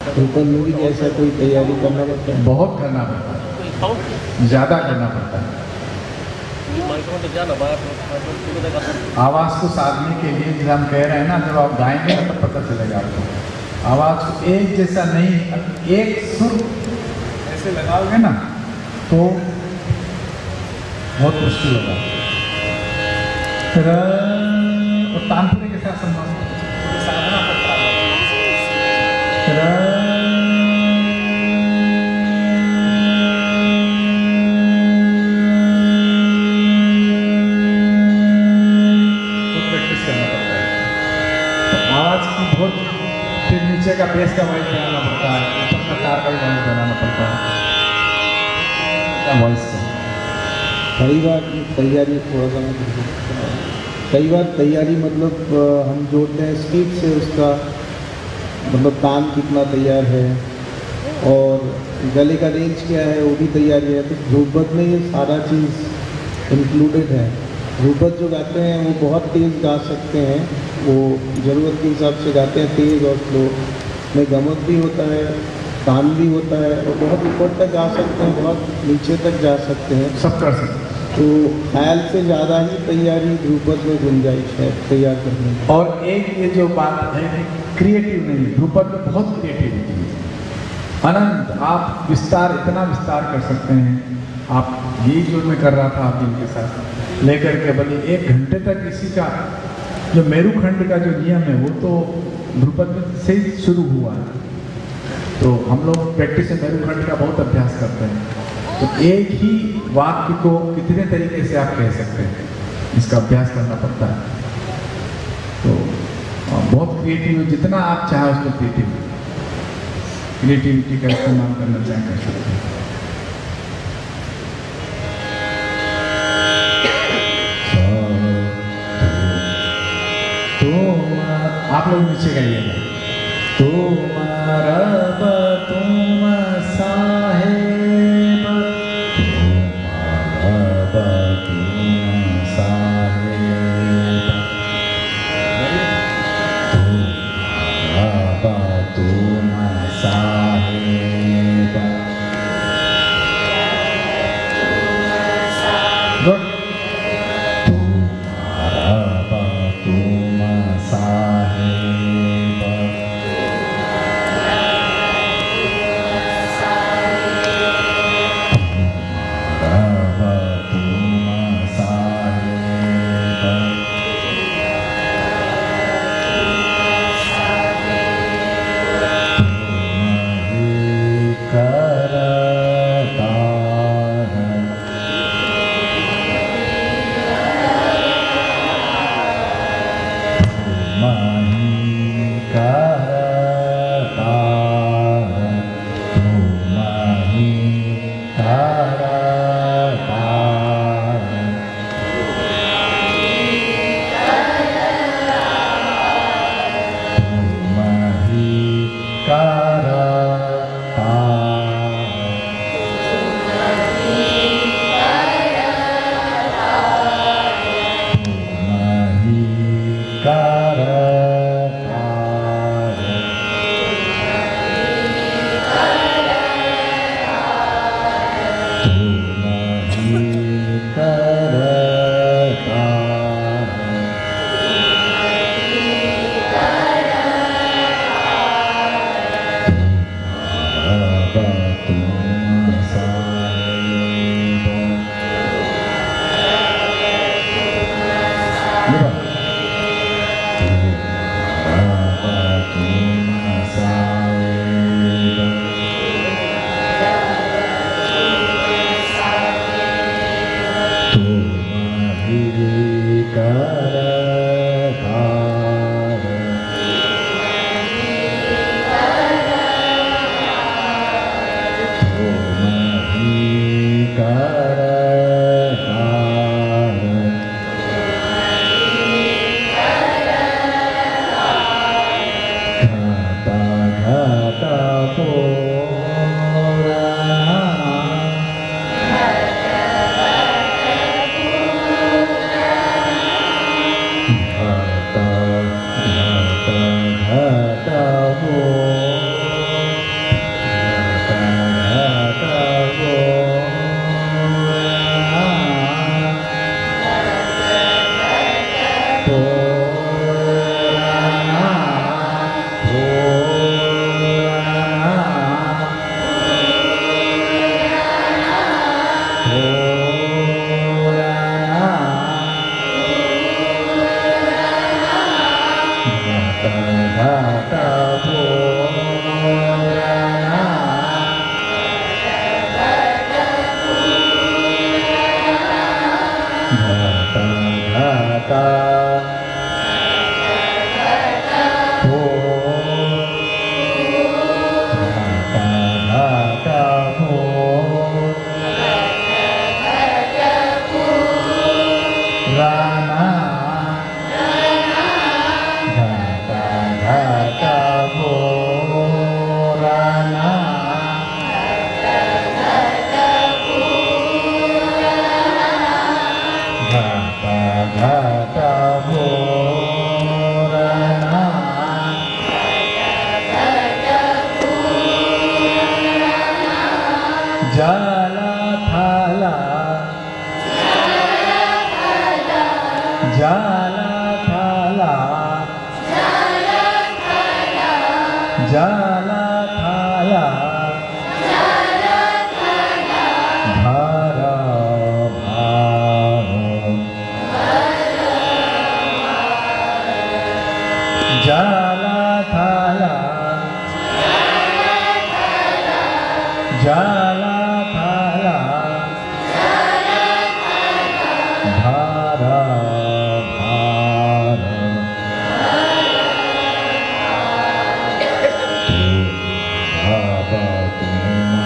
ऊपर में भी ऐसा कोई तैयारी करना पड़ता है? बहुत करना पड़ता है, ज़्यादा करना पड़ता है। आवाज़ को साधने के लिए जैसे हम कह रहे हैं ना, जब आप गाएंगे ना तब पता चलेगा आपको। आवाज़ को एक जैसा नहीं, एक सुर ऐसे लगाओगे ना तो बहुत मुश्किल होगा। और तानपुरे के साथ साधना पड़ता है। बहुत फिर नीचे का बेस का वॉइस बनाना पड़ता है, ऊपर का तार का भी वॉइस बनाना पड़ता है वॉइस का। कई बार तैयारी थोड़ा सा कई बार तैयारी मतलब हम जोड़ते हैं स्पीड से, उसका मतलब तान कितना तैयार है और गले का रेंज क्या है वो भी तैयारी है। तो ध्रुपद में ये सारा चीज़ इंक्लूडेड है। ध्रुपद जो गाते हैं वो बहुत तेज़ गा सकते हैं, वो ज़रूरत के हिसाब से गाते हैं, तेज़ और स्लो में गमक भी होता है, तान भी होता है और बहुत ऊपर तक गा सकते हैं, बहुत नीचे तक जा सकते हैं, सब कर सकते हैं। तो ख्याल से ज़्यादा ही तैयारी ध्रुपद में गुंजाइश है तैयार करने की। और एक ये जो बात है क्रिएटिव नहीं, ध्रुपद में बहुत क्रिएटिविटी है, अनंत। आप विस्तार, इतना विस्तार कर सकते हैं। आप यही जो मैं कर रहा था आप इनके साथ लेकर के भले 1 घंटे तक इसी का जो मेरुखंड का जो नियम है वो तो ध्रुपद से ही शुरू हुआ है। तो हम लोग प्रैक्टिस में मेरुखंड का बहुत अभ्यास करते हैं। तो एक ही वाक्य को कितने तरीके से आप कह सकते हैं, इसका अभ्यास करना पड़ता है। तो बहुत क्रिएटिव, जितना आप चाहें उसमें क्रिएटिविटी का इस्तेमाल करना चाहें कर सकते हैं। आप लोग नीचे गाइएगा। तुम्हारा तुम साहेब, तुम्हारा तुम साहेब, तुम्हारा तुम साहेब। गुड। जाला थाला जाला थाला जाला थाला भारा भारा जाला थाला जाला थाला भारा भारा बाबा तुम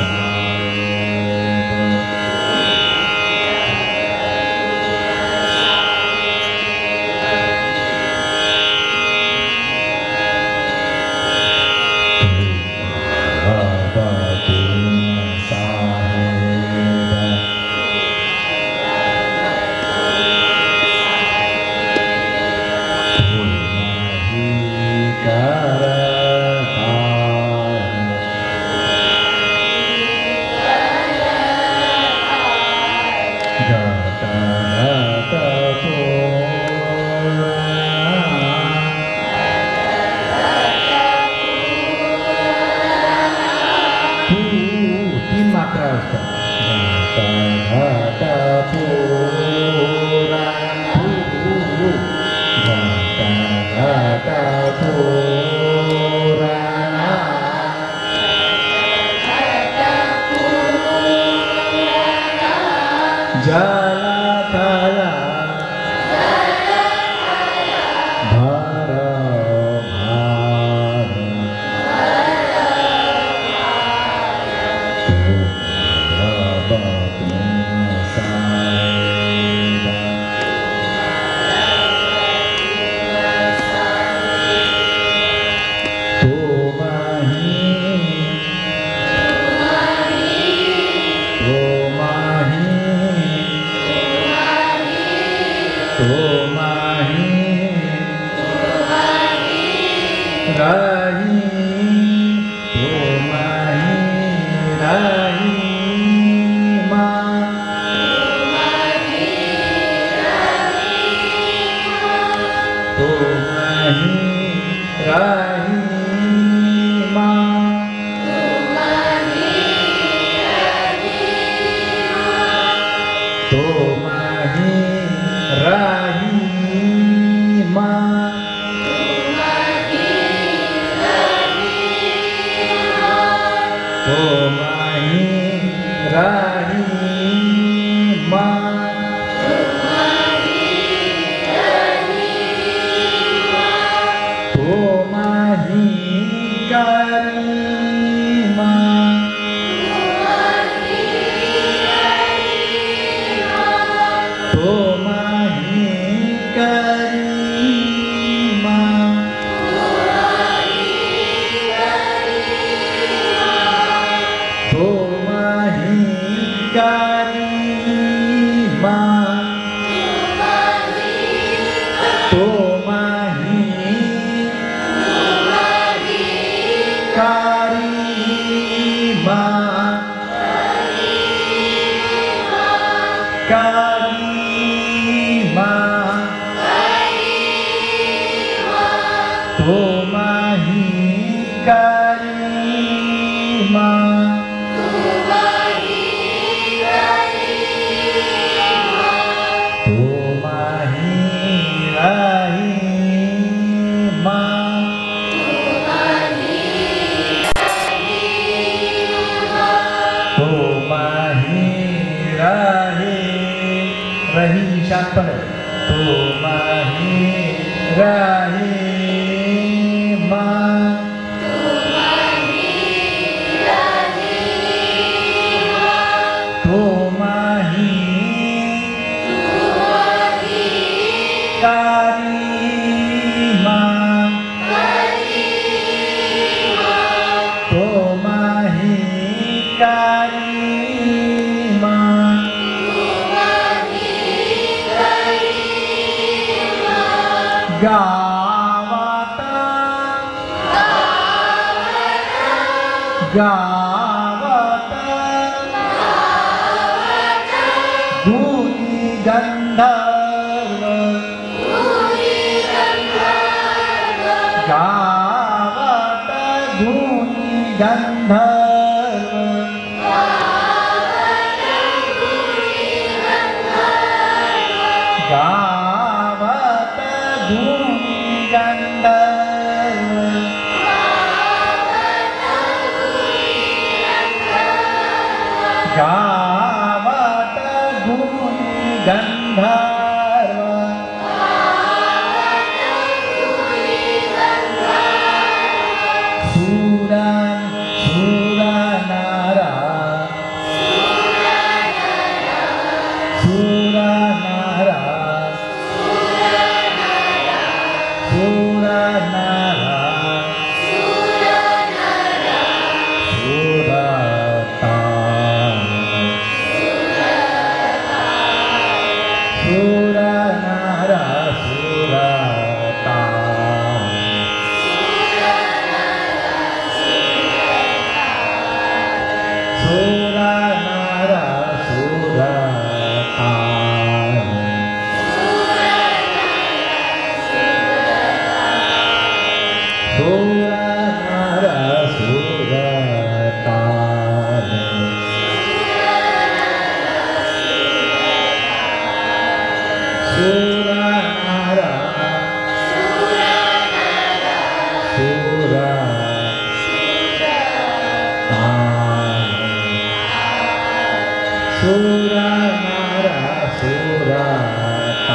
जाला थाला भारा भारा बाबा तुम साईं तो माही राही तो माही राही माँ तो माही राही माँ तो माही राही माँ तो माही राही माँ तो माही कारी माँ तो माही कारी माँ तो माही कारी माँ तो माही कारी माँ कारी माँ तो माही कारी माँ तो माही राही माँ तो माही राही रही निशान पर है तो माही राही माँ तो माही कारी माँ तो माही कारी माँ गावता गावता गंधर्व गावत धुनि गंधर्व गावत धुनि गंधर्व गावत धुनि गंधर्व सुरन सुरनरा सुरनरा सुरनरा सुरता सुरनरा सुरता सुरनरा सुरता सुरनरा सुरता सुरनरा सुरनरा सुरता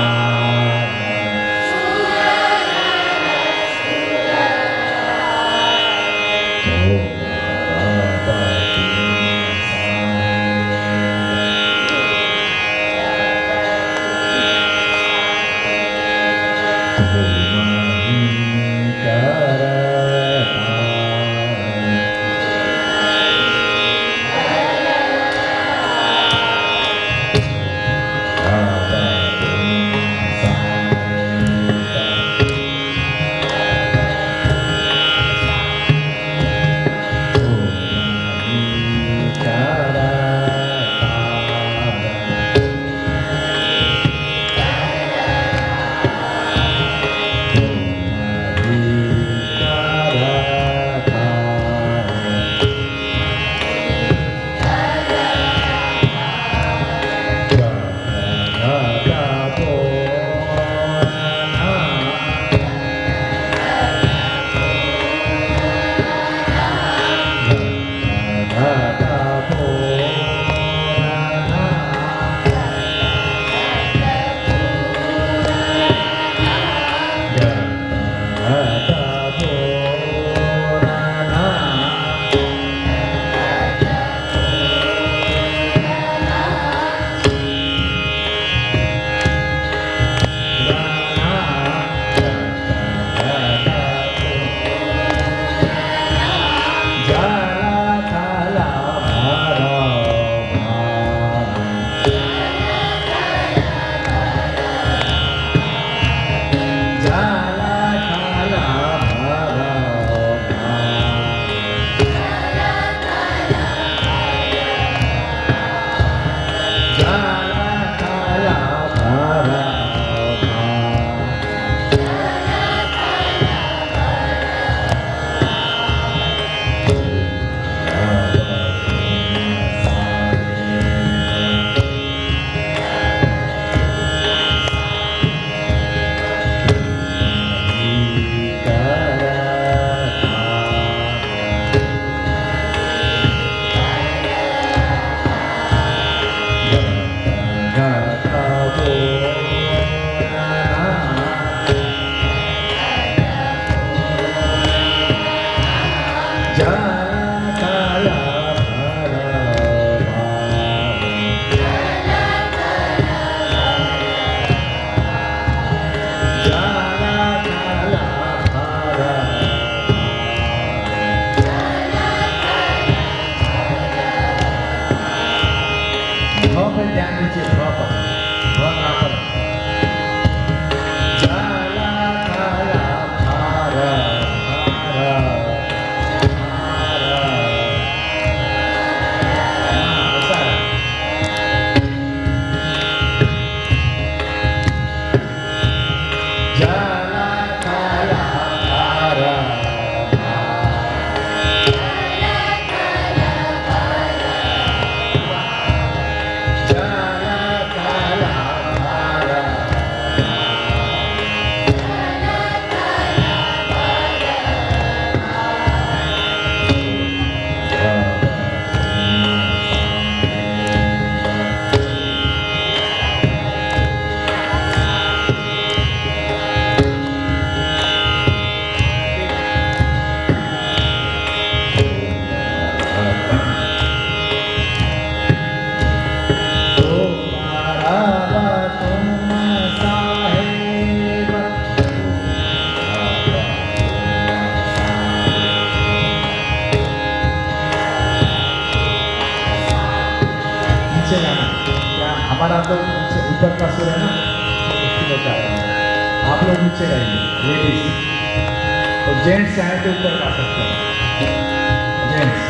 हमारा तो नीचे ऊपर का सुर है ना, उसकी बचा रहे हैं। आप लोग नीचे रहिए लेडीज, तो जेंट्स चाहे तो ऊपर गा सकते हैं जेंट्स।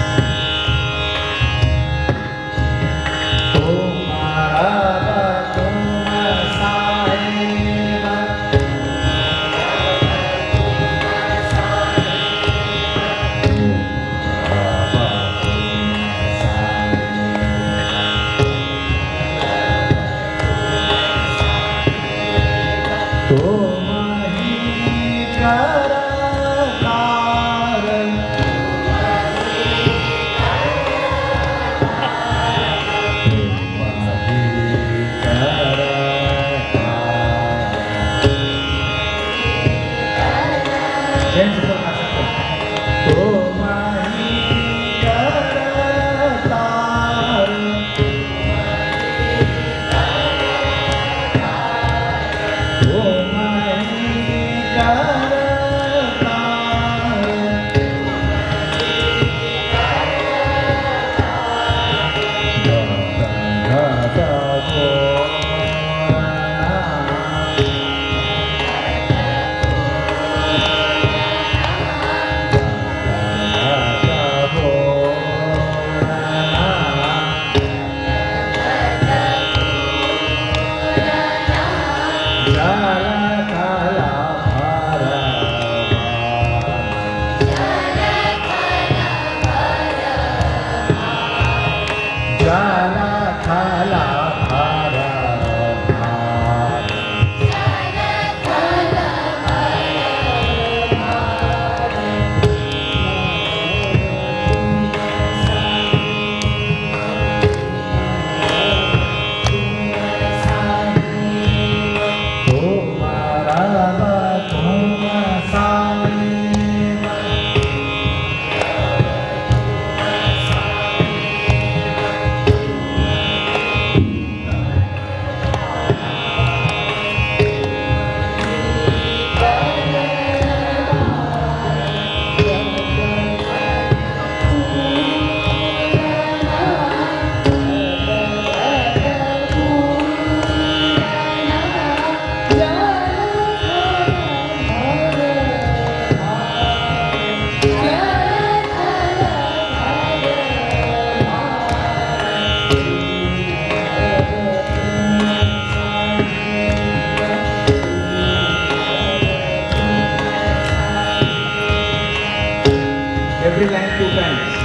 Every line 2 times.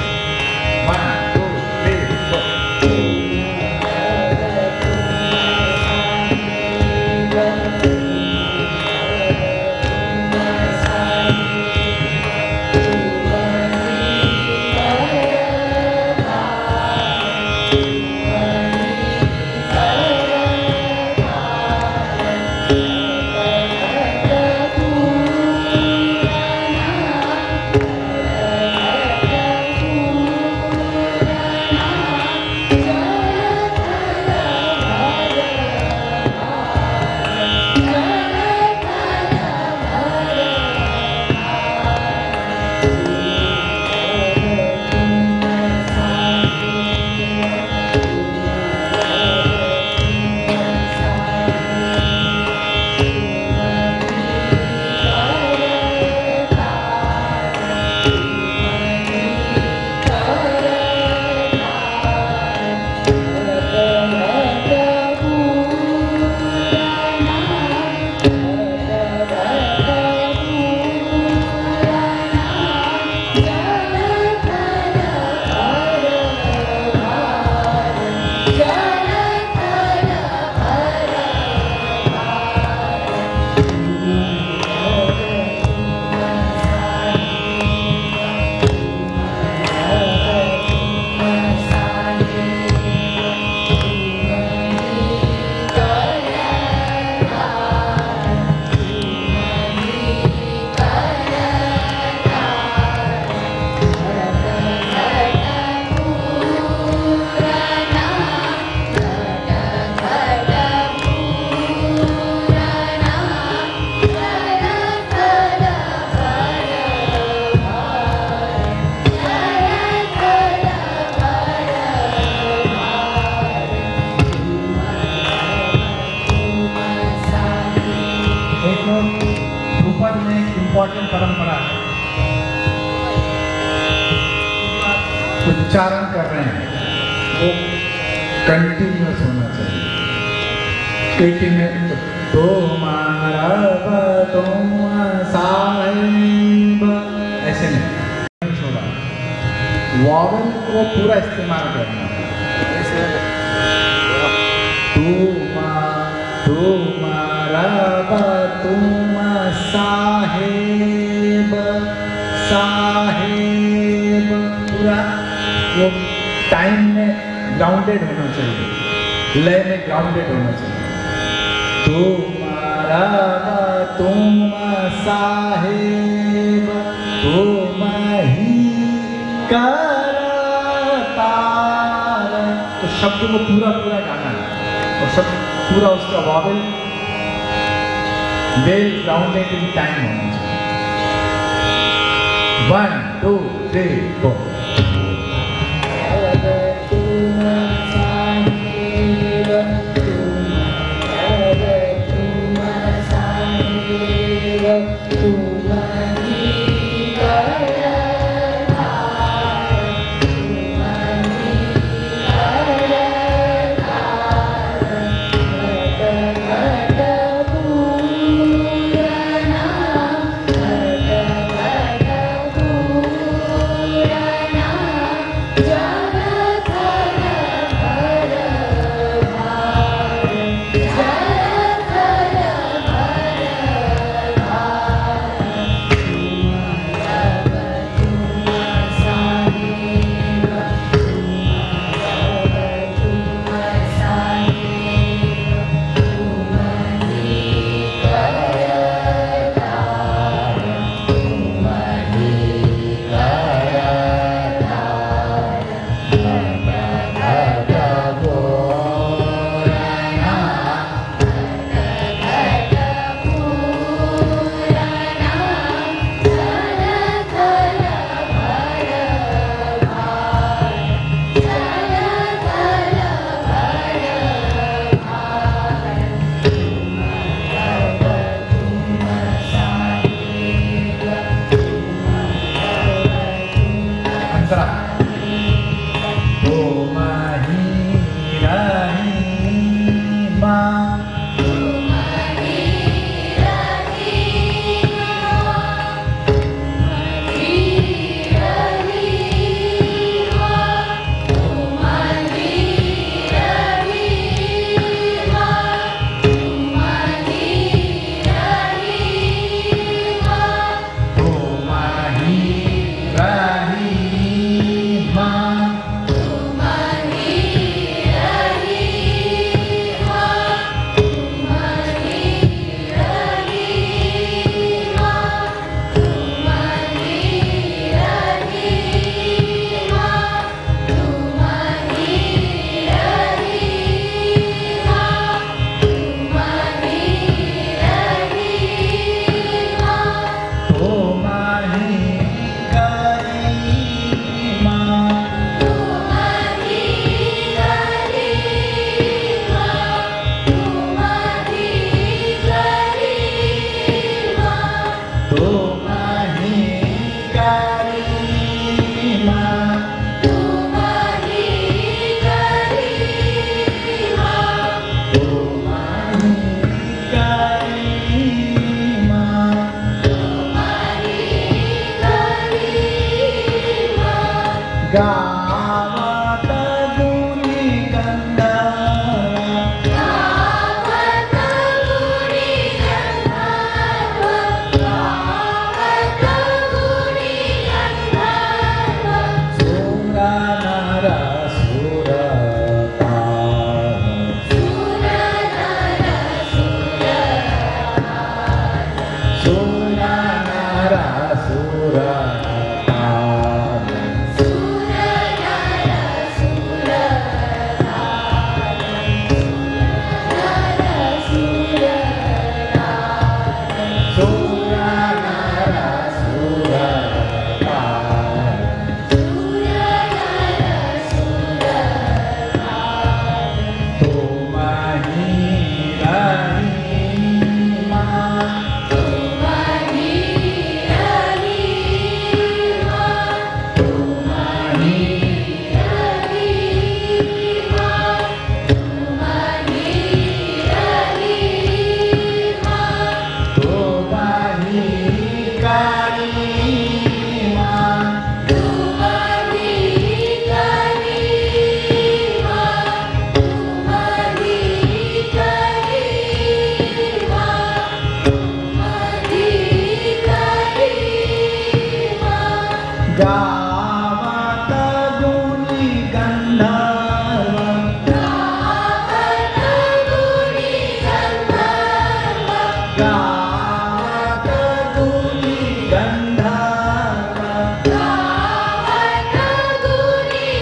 1, 2, 3, 4. उच्चारण कर रहे हैं वो कंटिन्यूअस होना चाहिए। एक ही में तुम्हारा तुम साहिब ऐसे नहीं छोड़ा, वॉवल को पूरा इस्तेमाल करना है। तुम्हारा तुम साहेब साहेब पूरा वो टाइम में ग्राउंडेड होना चाहिए, लय में ग्राउंडेड होना चाहिए। तुम्हारा तुम साहेब तुम ही करता, तो शब्द को पूरा पूरा गाना है और शब्द पूरा उसका vowel well grounded in time होना चाहिए। 1 2 3 4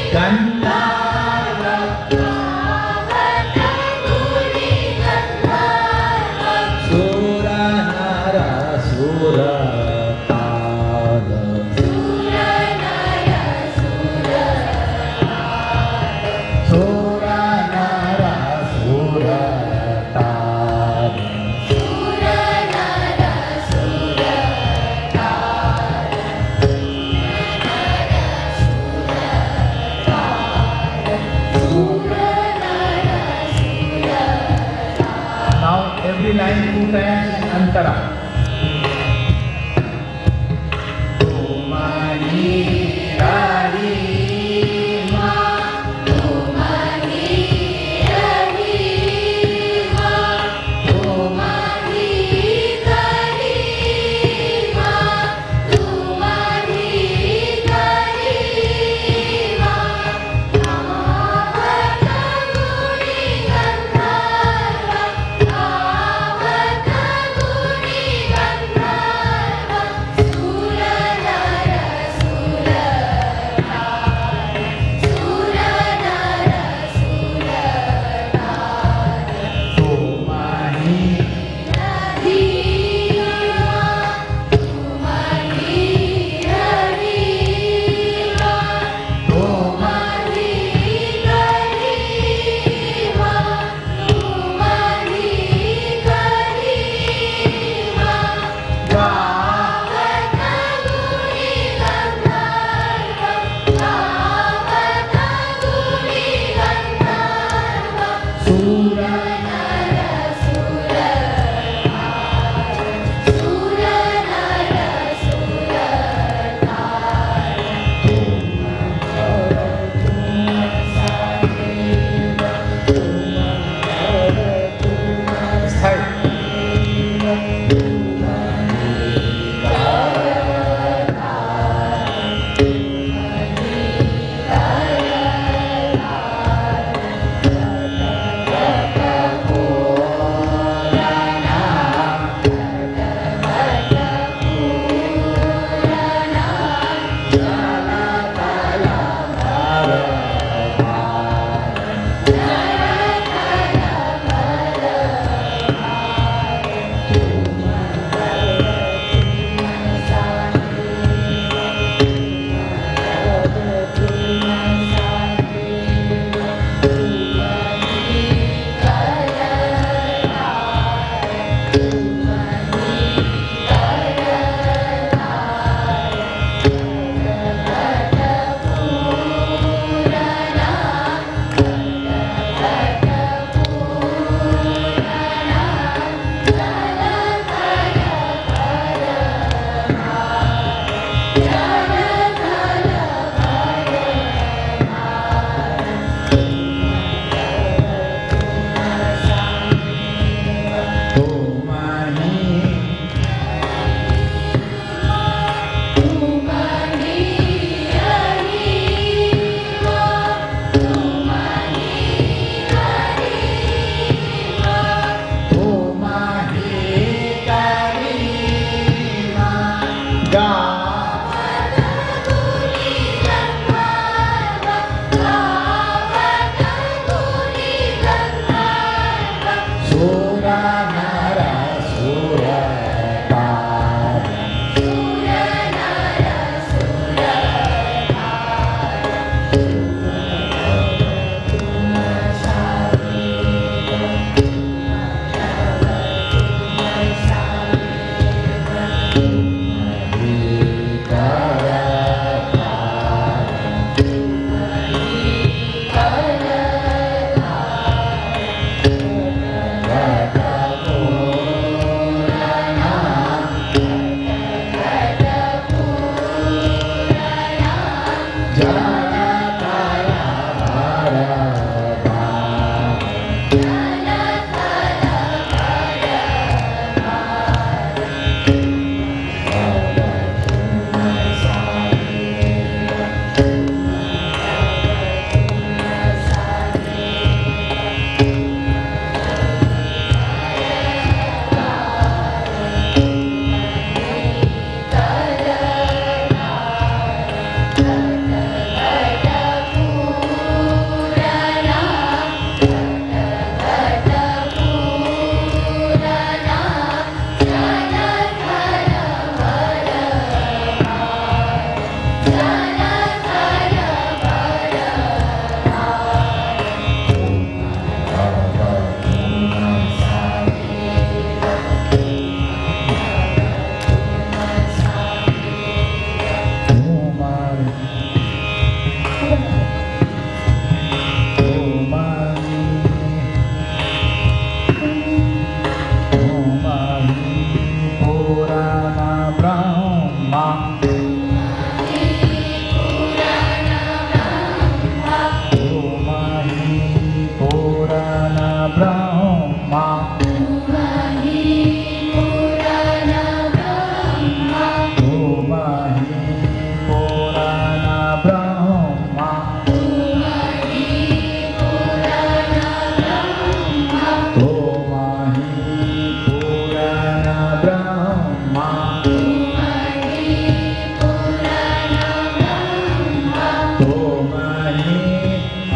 Every line 2 times antara.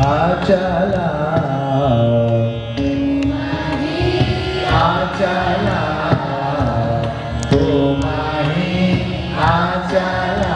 Achala Achala तुम्हारी आचला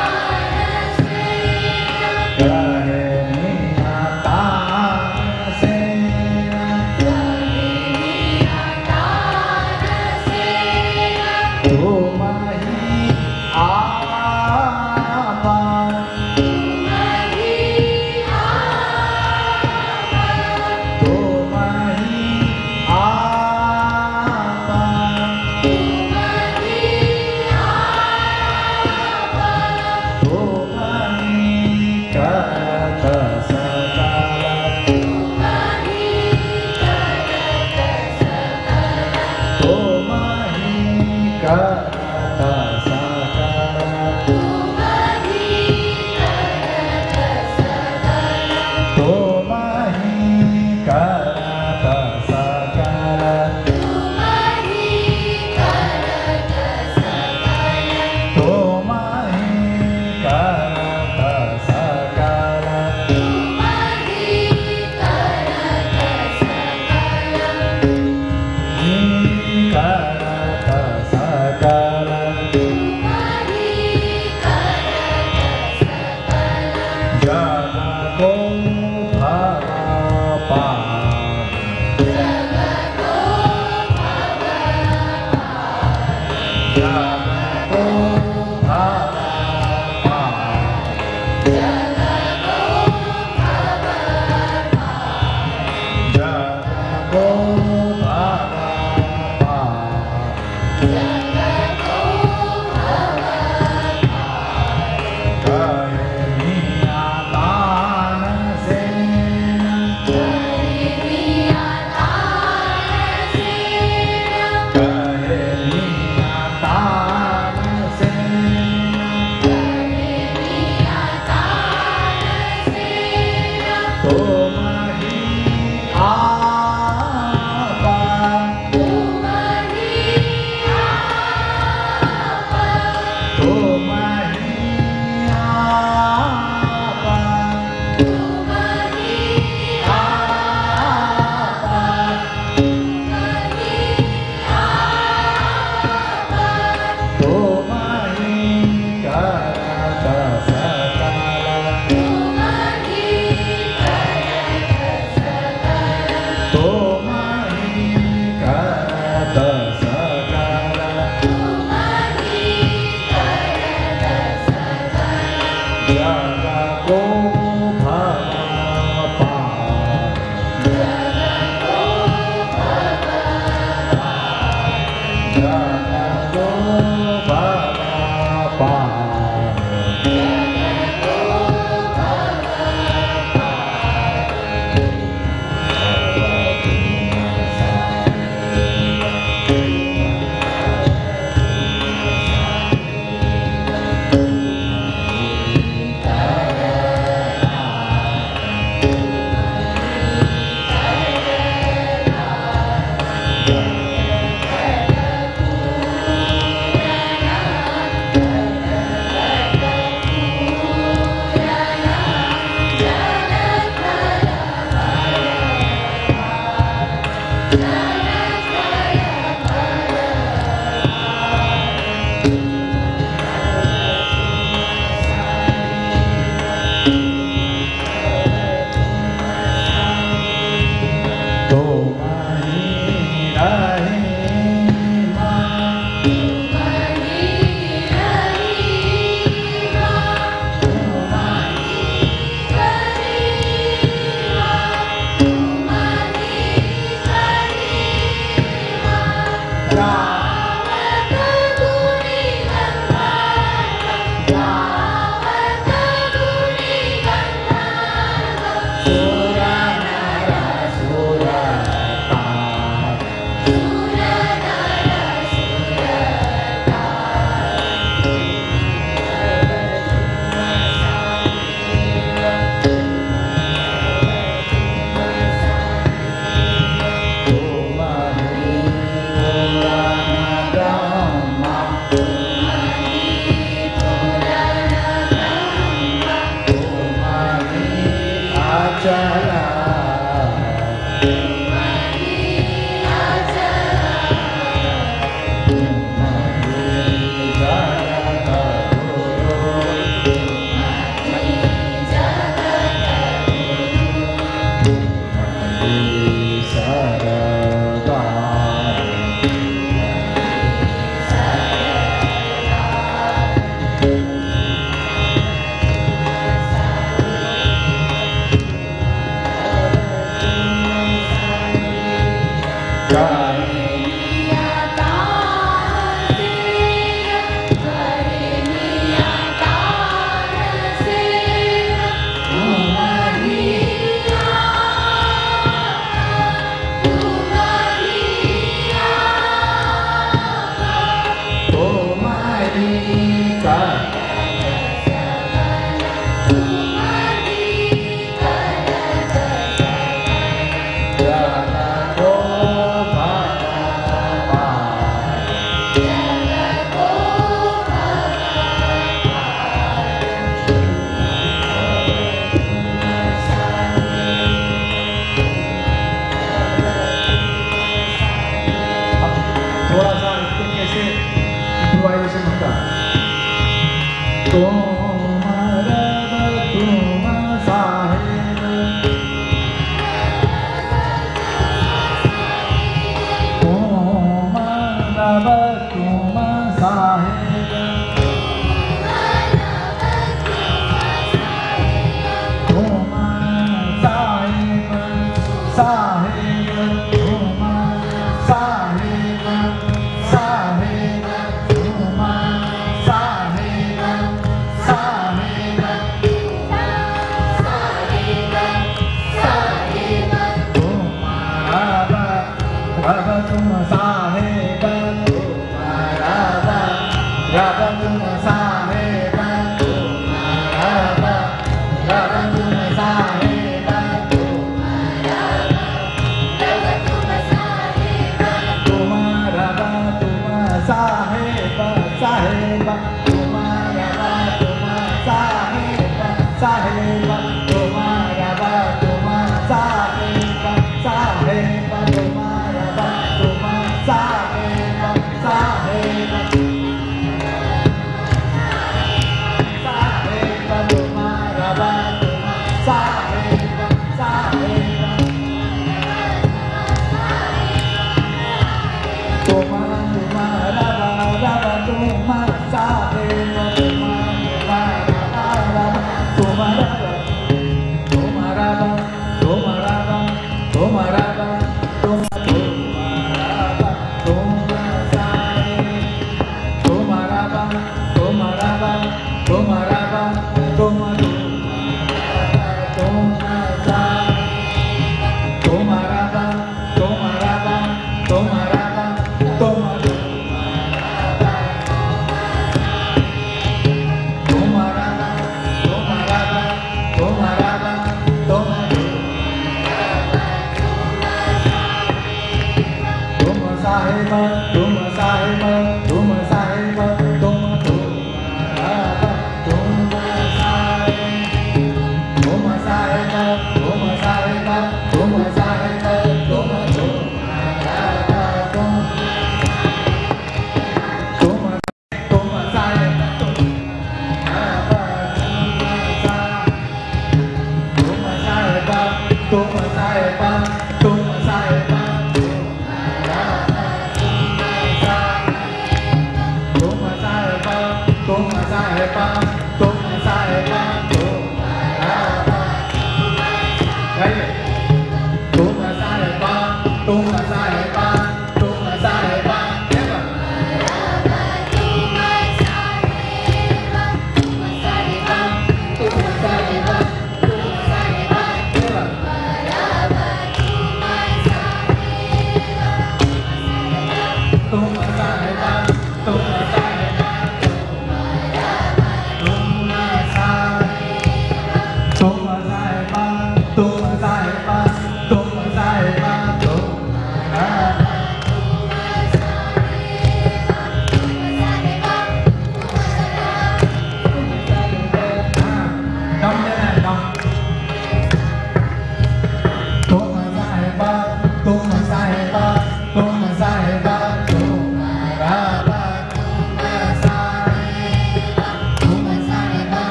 से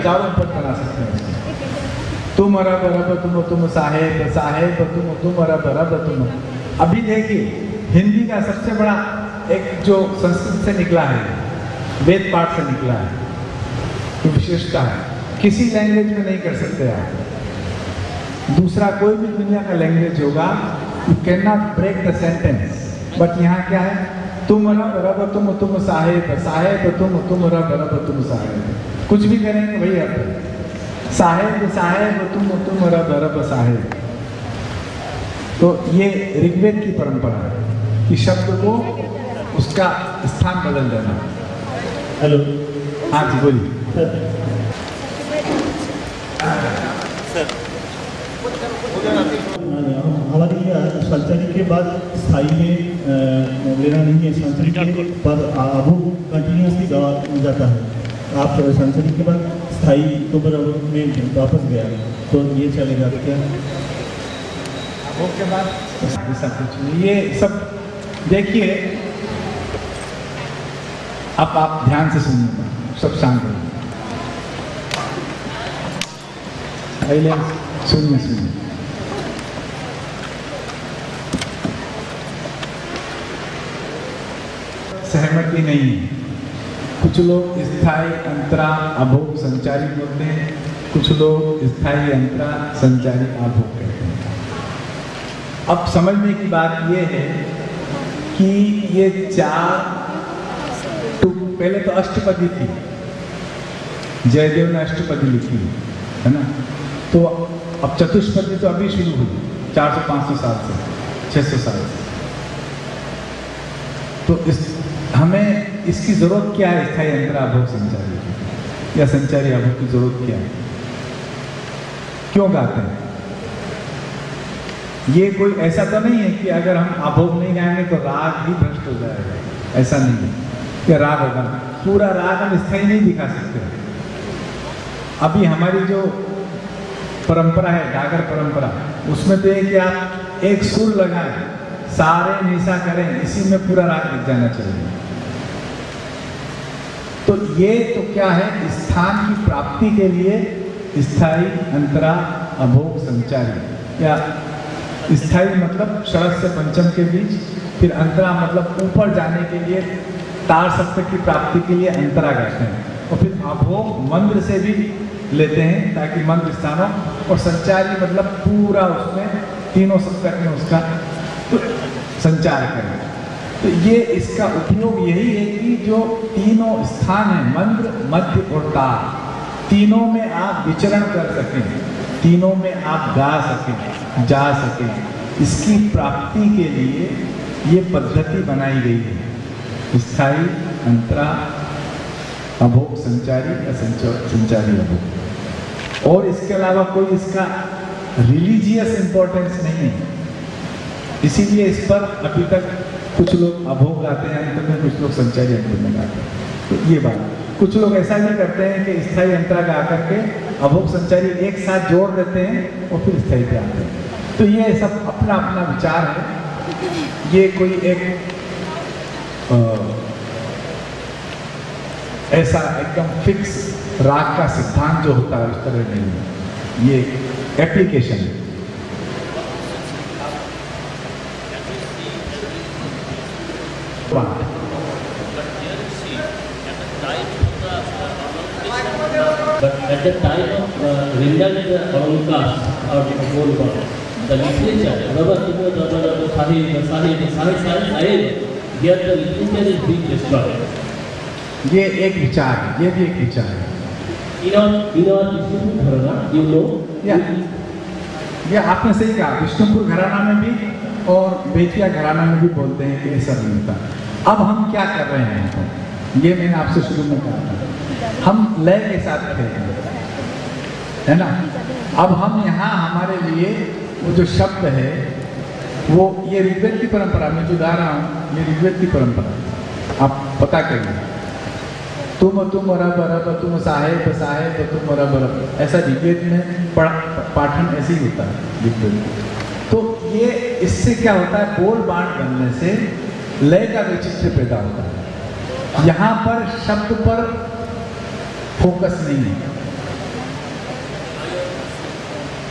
चारों पद बना सकते हैं इसको। तुम रब रब तुम साहेब साहेब तुम रब रब तुम। अभी देखिए हिंदी का सबसे बड़ा एक जो संस्कृत से निकला है, वेद पाठ से निकला है, तो विशेषता है, किसी लैंग्वेज में नहीं कर सकते आप। दूसरा कोई भी दुनिया का लैंग्वेज होगा, you can not break the sentence, but यहाँ क्या है, तुम रब रब तुम साहेब साहेब तुम रब रब तुम साहेब। कुछ भी करेंगे वही अर्थ, साहेब साहेब तुम रब रब साहेब। तो ये ऋग्वेद की परंपरा है कि शब्द को उसका स्थान बदल देना। हेलो, हाँ जी बोलिए। हमारी संचरी के बाद स्थायी में लेना नहीं है, संचरी के पर आभू कंटिन्यूसली गवा जाता है। आप संचरी के बाद स्थायी तो में वापस गया तो ये चलेगा क्या? के बाद ऐसा कुछ नहीं, ये सब देखिए। अब आप ध्यान से सुनिएगा, सब शांत हो, सुनिए सुनिए। सहमति नहीं है। कुछ लोग स्थायी अंतरा अभोग संचारी बोलते हैं, कुछ लोग स्थायी अंतरा संचारी अभोग कहते हैं। अब समझने की बात यह है कि ये चार पहले तो अष्टपदी थी, जयदेव ने अष्टपदी लिखी है ना, तो अब चतुष्पदी तो अभी शुरू हुई 400-500 साल से, 600 साल से। तो हमें इसकी जरूरत क्या है, स्थायी अंतरा अभोग संचारी की या संचारी अभोग की जरूरत क्या है, क्यों गाते हैं? ये कोई ऐसा तो नहीं है कि अगर हम अभोग नहीं गाएंगे तो राग ही भ्रष्ट हो जाएगा, ऐसा नहीं है कि राग होगा। पूरा राग हम स्थायी नहीं दिखा सकते। अभी हमारी जो परंपरा है, डागर परंपरा, उसमें तो है कि आप एक सुर लगाएं, सारे निशा करें, इसी में पूरा राग दिख जाना चाहिए। तो ये तो क्या है, स्थान की प्राप्ति के लिए स्थायी अंतरा अभोग संचारी, या स्थायी मतलब षष्ठ से पंचम के बीच, फिर अंतरा मतलब ऊपर जाने के लिए, तार सप्तक की प्राप्ति के लिए अंतरा गाते हैं, और फिर अभोग मंत्र से भी लेते हैं ताकि मंत्र स्थानों, और संचारी मतलब पूरा उसमें तीनों सप्तक में उसका संचार करें। तो ये इसका उपयोग यही है कि जो तीनों स्थान है, मंत्र मध्य और तार, तीनों में आप विचरण कर सकें, तीनों में आप गा सकें, जा सकें, इसकी प्राप्ति के लिए ये पद्धति बनाई गई है, स्थायी अंतरा अभोग संचारी या संचारी अभोग। और इसके अलावा कोई इसका रिलीजियस इंपॉर्टेंस नहीं है, इसीलिए इस पर अभी तक कुछ लोग अभोग गाते हैं अंत में, कुछ लोग संचारी अंत में गाते हैं। तो ये बात, कुछ लोग ऐसा भी करते हैं कि स्थायी अंतरा गा करके अभोग संचारी एक साथ जोड़ देते हैं और फिर स्थायी पे आते हैं। तो ये सब अपना अपना विचार है, ये कोई एक ऐसा एकदम फिक्स राग का सिद्धांत जो होता है उस तरह नहीं है, ये एप्लीकेशन है। But at the time of Vrindan Alamkas or Bolba, the literature, here the literature is being destroyed. ये एक विचार है, ये भी एक विचार है। In our Vishnupur Gharana, you know, ये आपने सही कहा, विष्णुपुर घराना में भी और बेतिया घराना में भी बोलते हैं कि ऐसा नहीं होता। अब हम क्या कर रहे हैं, ये मैंने आपसे शुरू में कहा था, हम लय के साथ थे, है ना। अब हम यहाँ हमारे लिए वो जो शब्द है, वो ये ऋग्वेद की परंपरा में जो गा रहा हूँ, ये ऋग्वेद की परंपरा, आप पता करिए, तुम रब रब तुम साहेब साहेब तुम रब रब, ऐसा ऋग्वेद में पाठन ऐसे ही होता है ऋग्वेद। तो ये इससे क्या होता है, बोल बाण बनने से लय का वैचित्र्य पैदा होता है। यहाँ पर शब्द पर फोकस नहीं है,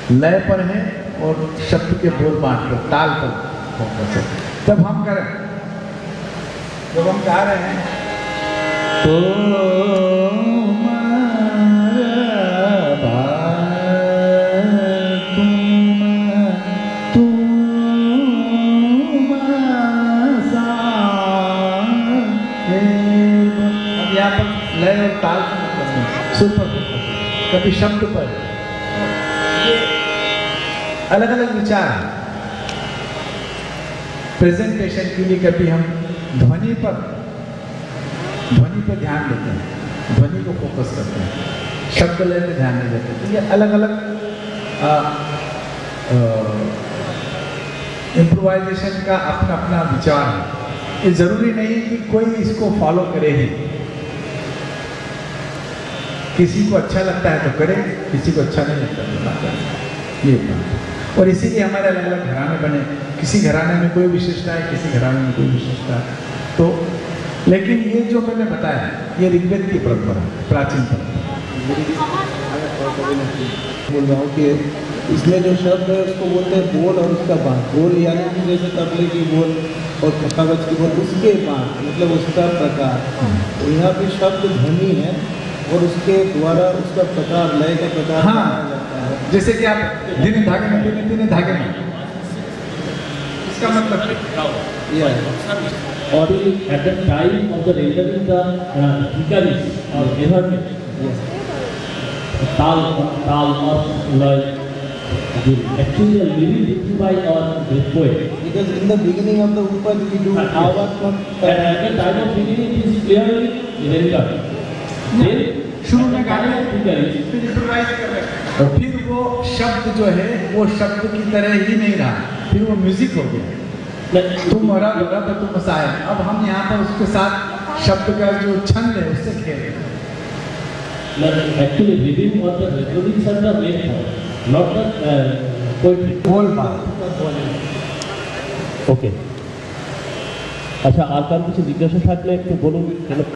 लय पर है और शब्द के बोल बांट पर, ताल पर फोकस है। तब हम करें, जब हम गा रहे हैं तो यहाँ पर लय और ताल से मतलब नहीं, सुर पर फोकस है, कभी शब्द पर। ये अलग अलग विचार है। प्रेजेंटेशन के लिए कभी हम ध्वनि पर ध्यान देते हैं, ध्वनि को फोकस करते हैं, शब्द लय पे ध्यान नहीं देते। तो ये अलग अलग इम्प्रोवाइजेशन का अपना अपना विचार है। ये जरूरी नहीं कि कोई इसको फॉलो करे ही, किसी को अच्छा लगता है तो करे, किसी को अच्छा नहीं लगता तो ना करे, ये बात। और इसीलिए हमारे अलग अलग घराने बने, किसी घराने में कोई विशेषता है, किसी घराने में कोई विशेषता है। तो लेकिन ये जो मैंने बताया ये ऋग्वेद की परंपरा, प्राचीन परंपरा। बोल रहा हूँ कि इसमें जो शब्द है उसको बोलते हैं बोल और उसका बाँट। बोल यानी कि जैसे तबले की बोल और कागज की बोल, उसके बाँट मतलब उसका प्रकार। तो यहाँ पे शब्द ध्वनि है और उसके द्वारा उसका प्रकार, लय का प्रकार हाँ, बनाया जाता है। जैसे कि आप दिन धागे में, दिन धागे में, इसका मतलब ये है। or at the time of the rendering the hikaris or measurement, tal or lay, actually the lyric written by our great poet. Because in the beginning of the Upad we do Bhavatmak. At the time of beginning it is clearly rendered. Then शुरू में गाने hikaris, फिर improvise कर रहे हैं, और फिर वो शब्द जो है वो शब्द की तरह ही नहीं रहा, फिर वो म्यूजिक हो गया। तुम रब रब तुम सायब। अब हम यहाँ पर उसके साथ शब्द का जो छंद है उससे खेल रहे हैं। actually reading or the recordings are the main point, not the poetry. बोल बात। Okay. আচ্ছা, আর কার কিছু জিজ্ঞাসা থাকলে একটু বলুন।